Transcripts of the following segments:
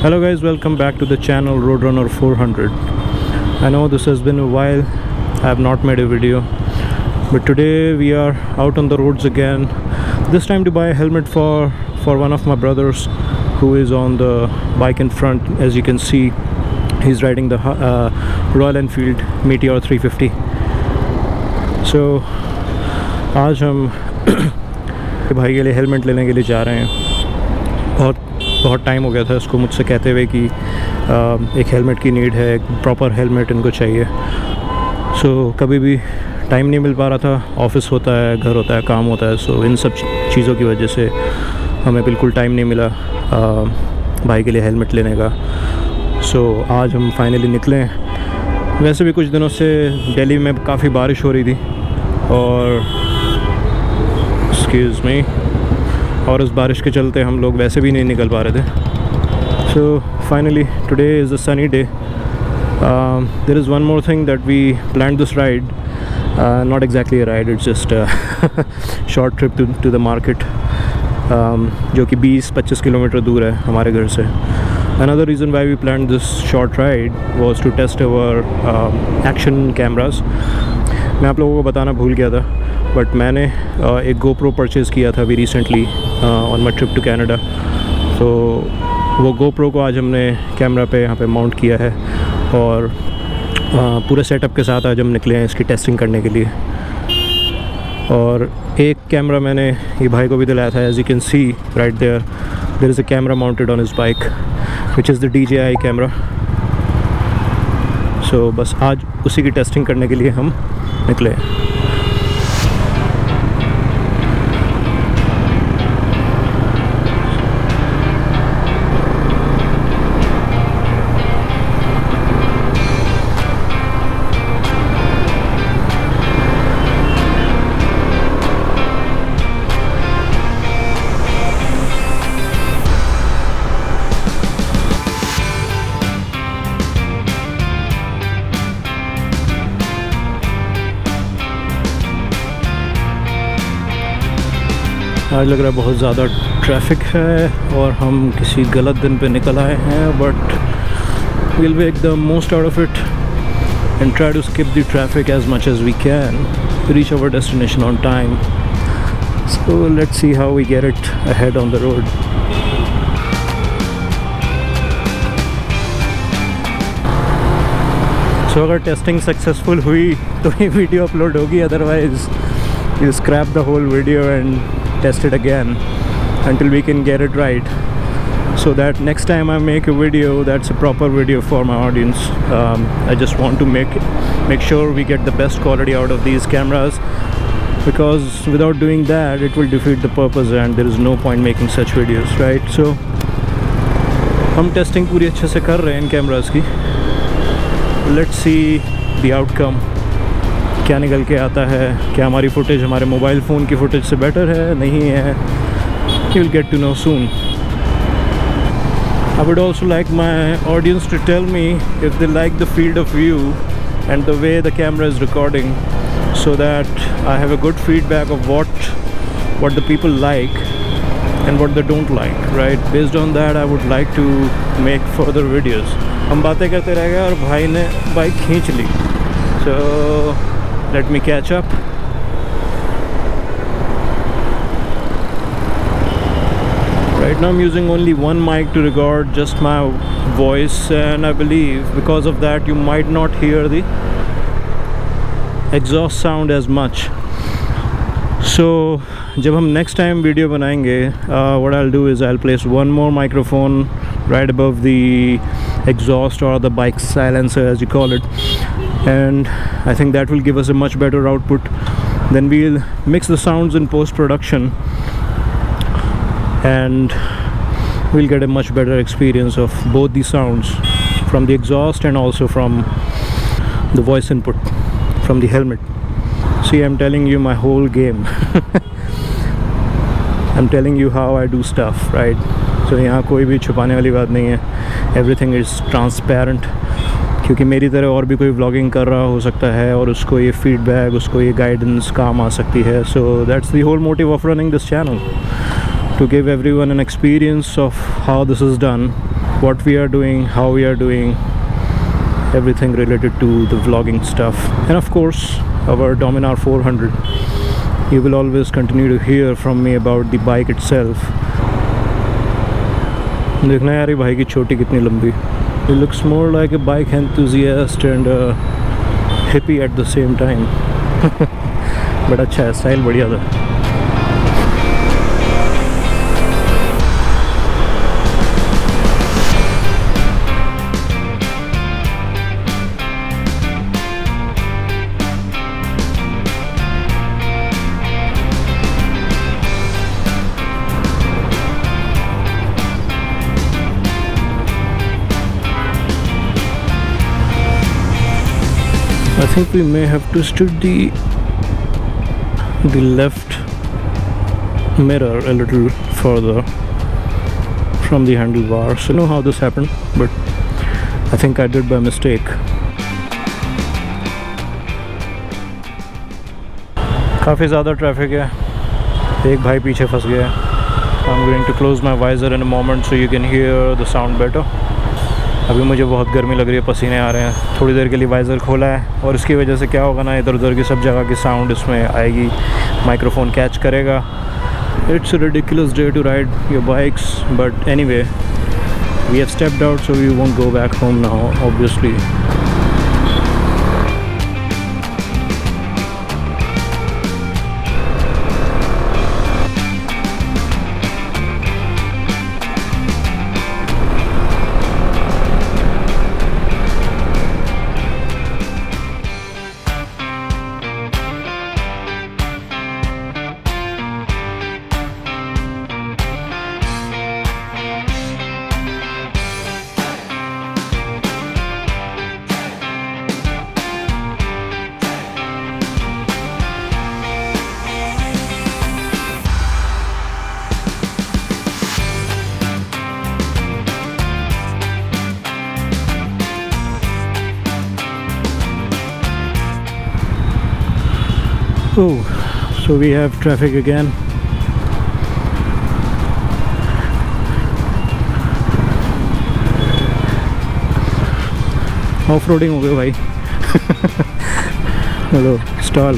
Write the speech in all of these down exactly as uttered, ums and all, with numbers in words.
Hello guys, welcome back to the channel Roadrunner four hundred. I know this has been a while, I have not made a video, but today we are out on the roads again, this time to buy a helmet for for one of my brothers who is on the bike in front. As you can see, he's riding the uh, Royal Enfield Meteor three fifty. So आज हम भाई के लिए helmet लेने के लिए जा रहे हैं। बहुत बहुत टाइम हो गया था इसको मुझसे कहते हुए कि आ, एक हेलमेट की नीड है, एक प्रॉपर हेलमेट इनको चाहिए। सो so, कभी भी टाइम नहीं मिल पा रहा था, ऑफिस होता है, घर होता है, काम होता है। सो so, इन सब चीज़ों की वजह से हमें बिल्कुल टाइम नहीं मिला आ, भाई के लिए हेलमेट लेने का। सो so, आज हम फाइनली निकले। वैसे भी कुछ दिनों से दिल्ली में काफ़ी बारिश हो रही थी और एक्सक्यूज़ मी और उस बारिश के चलते हम लोग वैसे भी नहीं निकल पा रहे थे। So finally today is a sunny day. There is one more thing that we planned this ride, not exactly a ride, it's just short trip to to the market, जो कि बीस पच्चीस किलोमीटर दूर है हमारे घर से। Another reason why we planned this short ride was to test our uh, action cameras. मैं आप लोगों को बताना भूल गया था, बट मैंने uh, एक GoPro परचेज़ किया था अभी recently on my trip to Canada. तो वो GoPro को आज हमने कैमरा पे यहाँ पे माउंट किया है और uh, पूरे सेटअप के साथ आज हम निकले हैं इसकी टेस्टिंग करने के लिए। और एक कैमरा मैंने ये भाई को भी दिलाया था। As you can see right there there is a camera mounted on his bike which is the D J I camera. So so, बस आज उसी की टेस्टिंग करने के लिए हम निकले। आज लग रहा है बहुत ज़्यादा ट्रैफिक है और हम किसी गलत दिन पे निकल आए हैं, but we'll make the most out of it and try to skip the traffic as much as we can to reach our destination on time. So let's see how we get it ahead on the road. So अगर testing successful हुई तो ये video upload होगी, otherwise you scrap the whole video and test it again until we can get it right, so that next time I make a video, that's a proper video for my audience. um, I just want to make make sure we get the best quality out of these cameras, because without doing that it will defeat the purpose and there is no point making such videos, right? So हम testing पूरी अच्छे से कर रहे हैं इन cameras की। Let's see the outcome, क्या निकल के आता है, क्या हमारी फुटेज हमारे मोबाइल फ़ोन की फुटेज से बेटर है, नहीं है। You will get to know soon. I would also like my audience to tell me if they like the field of view and the way the camera is recording, so that I have a good feedback of what what the people like and what they don't like, right? Based on that I would like to make further videos. हम बातें करते रह गए और भाई ने bike खींच ली। सो let me catch up. Right now I'm using only one mic to record just my voice, and I believe because of that you might not hear the exhaust sound as much. So जब हम next time video बनाएंगे, uh, what I'll do is I'll place one more microphone right above the exhaust or the bike silencer as you call it, and I think that will give us a much better output. Then we'll mix the sounds in post-production and we'll get a much better experience of both the sounds from the exhaust and also from the voice input from the helmet. See, I'm telling you my whole game. I'm telling you how I do stuff, right? So यहाँ कोई भी छुपाने वाली बात नहीं है, everything is transparent, क्योंकि मेरी तरह और भी कोई व्लॉगिंग कर रहा हो सकता है और उसको ये फीडबैक, उसको ये गाइडेंस काम आ सकती है। So that's the whole motive of running this channel, to give everyone an experience of how this is done what we are doing, how we are doing, everything related to the vlogging stuff, and of course our Dominar four hundred. You will always continue to hear from me about the bike itself. देखना यार ये भाई की छोटी कितनी लंबी. He looks more like a bike enthusiast and a hippie at the same time. बड़ा अच्छा है, स्टाइल बढ़िया था. I think we may have twisted the the left mirror a little further from the handlebar. So I don't know how this happened, but I think I did by mistake. काफ़ी ज़्यादा traffic है. एक भाई पीछे फंस गया है. I'm going to close my visor in a moment so you can hear the sound better. अभी मुझे बहुत गर्मी लग रही है, पसीने आ रहे हैं. थोड़ी देर के लिए वाइज़र खोला है और इसकी वजह से क्या होगा ना, इधर उधर की सब जगह की साउंड इसमें आएगी, माइक्रोफोन कैच करेगा. It's a ridiculous day to ride your bikes, but anyway we have stepped out so we won't go back home now obviously. Oh, so we have traffic again. Off-roading हो गए भाई. Hello, stall.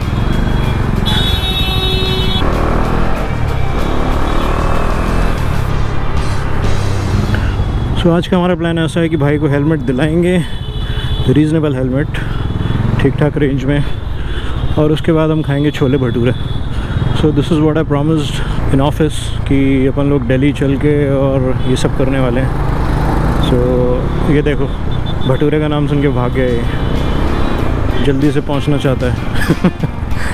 सो आज का हमारा plan ऐसा है कि भाई को हेलमेट दिलाएंगे, रीज़नेबल हेलमेट, ठीक ठाक रेंज में, और उसके बाद हम खाएंगे chole bhature. So this is what I promised in office कि अपन लोग दिल्ली चल के और ये सब करने वाले हैं. सो so, ये देखो, भटूरे का नाम सुन के भाग गया, ये जल्दी से पहुंचना चाहता है.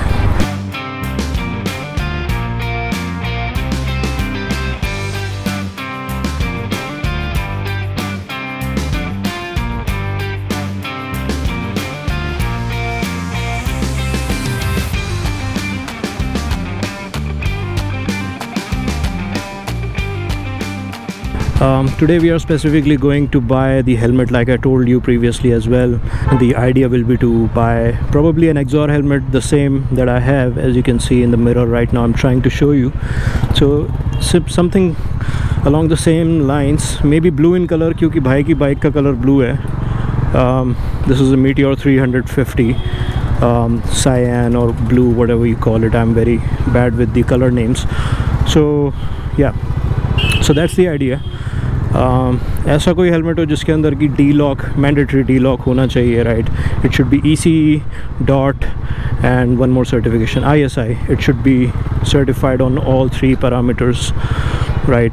Um, today we are specifically going to buy the helmet like I told you previously as well. The idea will be to buy probably an Exor helmet, the same that I have, as you can see in the mirror right now. I'm trying to show you. So something along the same lines, maybe blue in color क्योंकि भाई की bike का colour blue है. um, This is a Meteor three fifty, um, cyan or blue, whatever you call it. I'm very bad with the color names. So yeah, so that's the idea. Um, ऐसा कोई helmet हो जिसके अंदर की D lock, mandatory D lock होना चाहिए, right. It should be E C E dot and one more certification, I S I. It should be certified on all three parameters, right.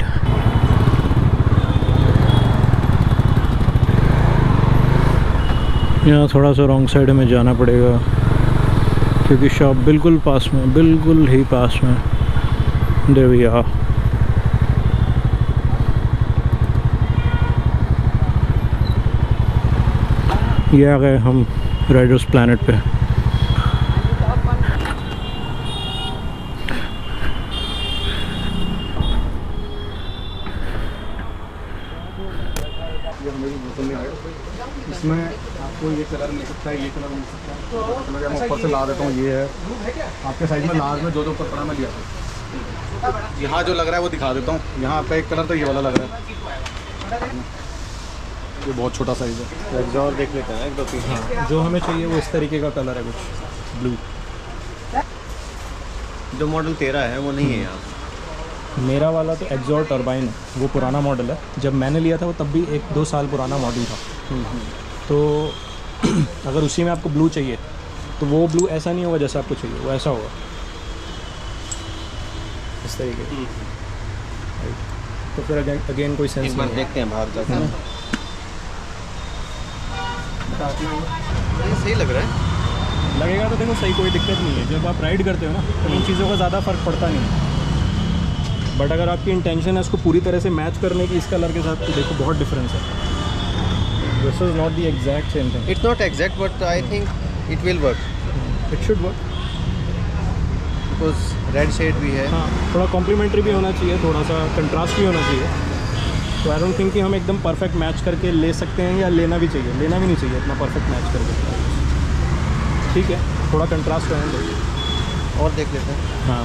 यहाँ थोड़ा सा रॉन्ग साइड में जाना पड़ेगा क्योंकि shop बिल्कुल पास में, बिल्कुल ही पास में. There we are. ये आ गए हम राइडर्स प्लैनेट पे. इसमें आपको ये कलर मिल सकता है, ये कलर मिल सकता है. तो मैं ऊपर से ला देता हूँ. ये है आपके साइज में लार्ज में जो जो ऊपर पड़ा मैं लिया था. यहाँ जो लग रहा है वो दिखा देता हूँ. यहाँ आपका एक कलर तो ये वाला लग रहा है. ये बहुत छोटा साइज़ है। एग्जॉर देख लेते हैं एक दो पीस। हाँ, जो हमें चाहिए वो इस तरीके का कलर है, कुछ ब्लू। जो मॉडल तेरा है वो नहीं है यहाँ। मेरा वाला तो एग्जॉर टर्बाइन है, वो पुराना मॉडल है। जब मैंने लिया था वो तब भी एक दो साल पुराना मॉडल था। तो अगर उसी में आपको ब्लू चाहिए तो वो ब्लू ऐसा नहीं होगा जैसा आपको चाहिए, वो ऐसा होगा इस तरीके का। तो फिर अगेन अगेन कोई सेंस एक बार नहीं है। देखते हैं बाहर जाकर। ये सही लग रहा है। लगेगा तो देखो सही, कोई दिक्कत नहीं है। जब आप राइड करते हो ना तो इन चीज़ों का ज़्यादा फ़र्क पड़ता नहीं है। बट अगर आपकी इंटेंशन है इसको पूरी तरह से मैच करने की इस कलर के साथ, तो देखो बहुत डिफरेंस है। This is not the exact same thing. It's not exact but I think it will work. It should work. Because red shade भी है। हाँ, थोड़ा कॉम्प्लीमेंट्री भी होना चाहिए, थोड़ा सा कंट्रास्ट भी होना चाहिए। तो आई डोंट थिंक कि हम एकदम परफेक्ट मैच करके ले सकते हैं, या लेना भी चाहिए। लेना भी नहीं चाहिए इतना परफेक्ट मैच करके। ठीक है, थोड़ा कंट्रास्ट रहने दो। और देख लेते हैं। हाँ,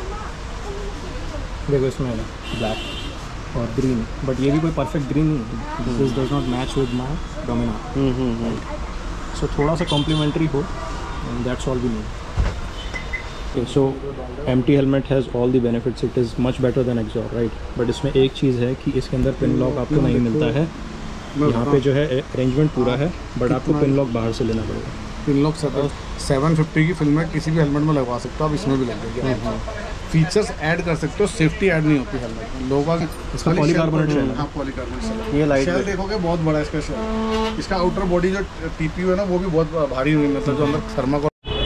देखो इसमें है ना ब्लैक और ग्रीन, बट ये भी कोई परफेक्ट ग्रीन नहीं। This does not match with my domino. So थोड़ा सा कॉम्प्लीमेंट्री हो, and that's all we need. So MT helmet has all the benefits. It is much better than Axor, right. But इसमें एक चीज़ है कि इसके अंदर पिन लॉक आपको नहीं मिलता है। यहाँ पे जो है अरेंजमेंट पूरा है, बट आपको पिन लॉक बाहर से लेना पड़ेगा। पिन लॉक सेवन फिफ्टी की फिल्म में किसी भी हेलमेट में लगवा सकते हो आप, इसमें भी लग जाएगी। फीचर्स ऐड कर सकते हो, सेफ्टी ऐड नहीं होती हेलमेट में। लोगों का इसका पॉलीकार्बोनेट शेल है। हाँ, पॉलीकार्बोनेट शेल। ये लाइट शेल देखोगे बहुत बड़ा है इसका शेल। इसका आउटर बॉडी जो टीपीयू है ना, वो भी बहुत भारी हुई, मतलब जो अंदर थर्मा को।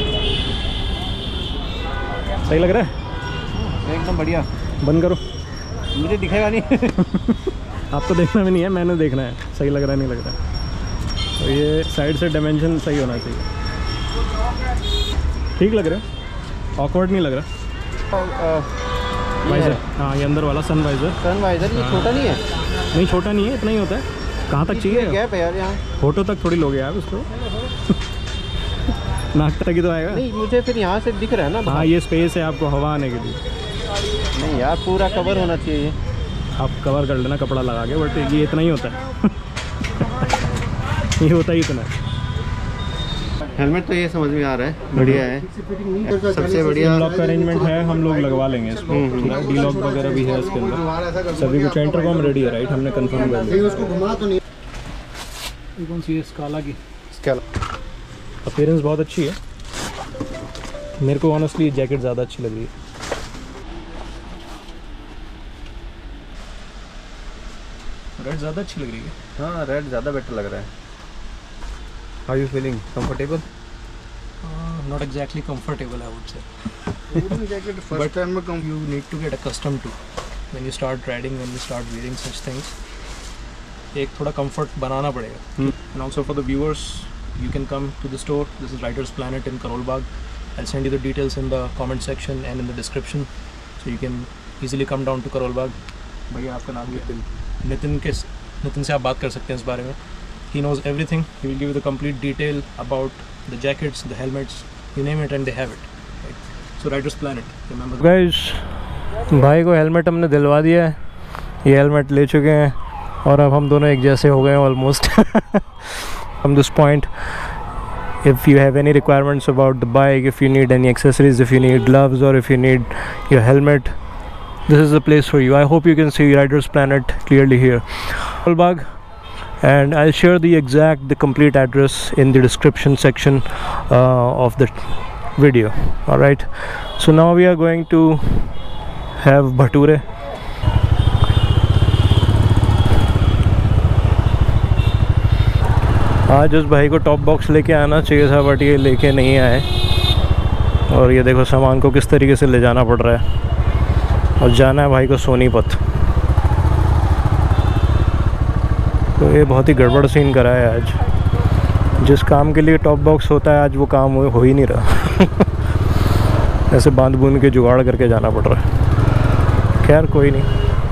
सही लग रहा है? एकदम बढ़िया। बंद करो। मुझे दिखेगा नहीं। आपको देखना भी नहीं है, मैंने देखना है सही लग रहा है नहीं लग रहा है। तो ये साइड से डायमेंशन सही होना चाहिए। ठीक लग रहा है, ऑकवर्ड नहीं लग रहा। वाइजर, हाँ ये अंदर वाला सन वाइजर। सन वाइजर ये छोटा नहीं है? नहीं छोटा नहीं है, इतना ही होता है। कहाँ तक चाहिए? गैप है यार यहाँ। फोटो तक थोड़ी लोगे आप इसको। नाक तक ही तो आएगा। नहीं, मुझे फिर यहाँ से दिख रहा है ना। हाँ, ये स्पेस है आपको हवा आने के लिए। नहीं यार, पूरा कवर होना चाहिए। आप कवर कर लेना कपड़ा लगा के, बट ये इतना ही होता है। ये होता ही इतना है। हेलमेट तो ये समझ में आ रहा है, बढ़िया है। सबसे बढ़िया लॉक का अरेंजमेंट है, हम लोग लगवा लेंगे इसको। डी लॉक वगैरह भी है इसके अंदर, सभी कुछ। इंटरकॉम रेडी है, राइट? हमने कंफर्म कर लिया। कौन सी है? स्काला की। अपीयरेंस बहुत अच्छी है। मेरे को ऑनेस्टली जैकेट ज़्यादा अच्छी लग रही है। रेड ज़्यादा अच्छी लग रही है। हाँ, रेड ज़्यादा बेटर लग रहा है। How you feeling? Comfortable? Not exactly comfortable, I would say. Jacket first time में कम You need to get accustomed to when you start riding, when you start wearing such things. एक थोड़ा comfort बनाना पड़ेगा. And also for the viewers, you can come to the store. This is Riders Planet in Karol Bagh. I'll send you the details in the comment section and in the description, so you can easily come down to Karol Bagh. भैया आपका नाम क्या है? नितिन के नितिन से आप बात कर सकते हैं इस बारे में. He knows everything. He will give you the complete detail about the jackets, the helmets, you name it, and they have it. Right? So Riders Planet. Remember. Guys, भाई को हेलमेट हमने दिलवा दिया है. ये हेलमेट ले चुके हैं और अब हम दोनों एक जैसे हो गए हैं almost. From this point, if you have any requirements about the bike, if you need any accessories, if you need gloves, or if you need your helmet, this is the place for you. I hope you can see Riders Planet clearly here. Karol Bagh. And I'll share the exact, the complete address in the description section uh, of the video. Alright, so now we are going to have bhature. आज उस भाई को top box लेके आना चाहिए था, but ये लेके नहीं आए। और ये देखो सामान को किस तरीके से ले जाना पड़ रहा है। और जाना है भाई को सोनीपत। तो ये बहुत ही गड़बड़ सीन करा है आज। जिस काम के लिए टॉप बॉक्स होता है आज वो काम हो ही नहीं रहा। ऐसे बांध बूंद के जुगाड़ करके जाना पड़ रहा है। खैर कोई नहीं।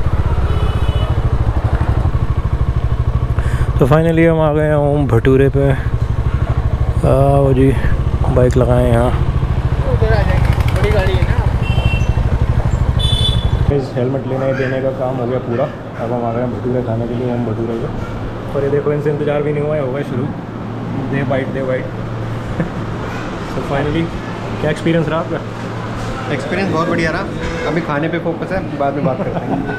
तो फाइनली हम आ गए हैं ओम भटूरे पे। आओ जी, बाइक लगाएं यहाँ। बड़ी गाड़ी है ना। इस हेलमेट लेने देने का काम हो गया पूरा। अब हम आ गए भटूरे खाने के लिए, हम भटूरे के। और ये देखो, इनसे इंतज़ार भी नहीं हुआ है, होगा शुरू। दे बाइट दे बाइट। सो फाइनली क्या एक्सपीरियंस रहा आपका? एक्सपीरियंस बहुत बढ़िया रहा। अभी खाने पे फोकस है, बाद में बात करते हैं।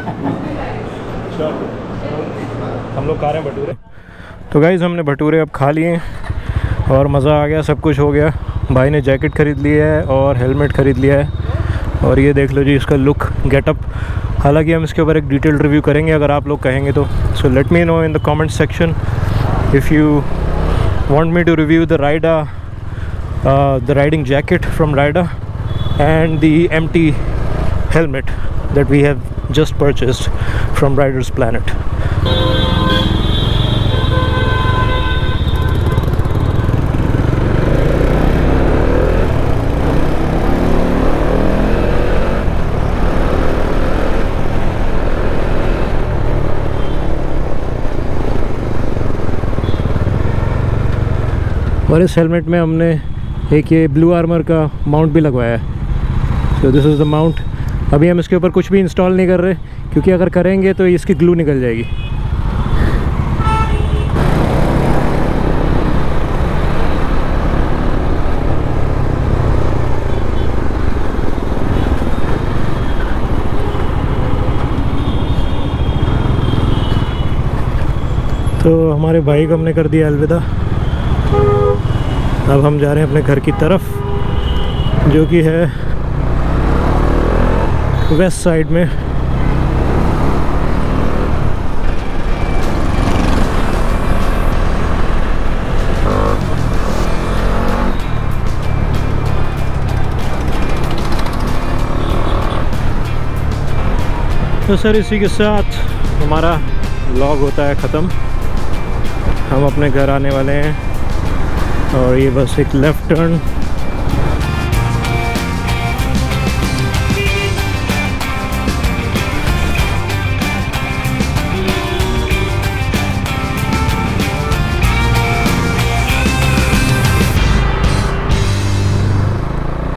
हम लोग खा रहे हैं भटूरे। तो गाइज़ हमने भटूरे अब खा लिए और मज़ा आ गया, सब कुछ हो गया। भाई ने जैकेट ख़रीद लिया है और हेलमेट ख़रीद लिया है। और ये देख लो जी इसका लुक, गेटअप। हालांकि हम इसके ऊपर एक डिटेल्ड रिव्यू करेंगे अगर आप लोग कहेंगे तो। So let me know in the comment section if you want me to review the Raida the riding jacket from Raida and the empty helmet that we have just purchased from Riders Planet. और इस helmet में हमने एक ये blue armour का mount भी लगवाया है। तो दिस इज़ द माउंट। अभी हम इसके ऊपर कुछ भी इंस्टॉल नहीं कर रहे, क्योंकि अगर करेंगे तो इसकी ग्लू निकल जाएगी। तो हमारे भाई को हमने कर दिया अलविदा। अब हम जा रहे हैं अपने घर की तरफ, जो कि है वेस्ट साइड में। तो सर इसी के साथ हमारा व्लॉग होता है ख़त्म। हम अपने घर आने वाले हैं और ये बस एक लेफ़्ट टर्न